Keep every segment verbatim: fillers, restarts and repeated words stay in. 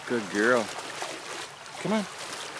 Good girl. Come on.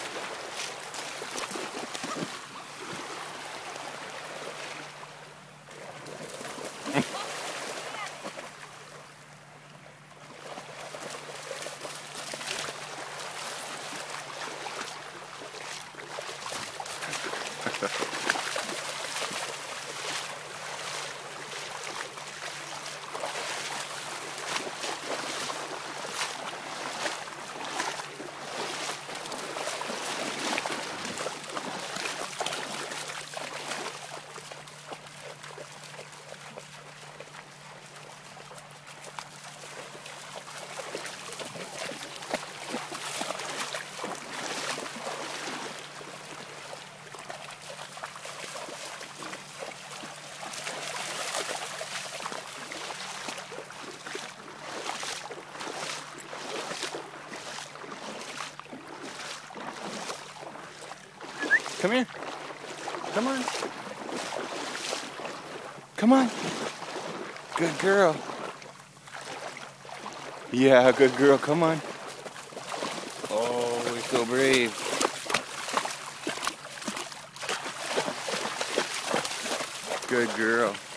Come here. Come on. Come on. Good girl. Yeah, good girl. Come on. Oh, you're so brave. Good girl.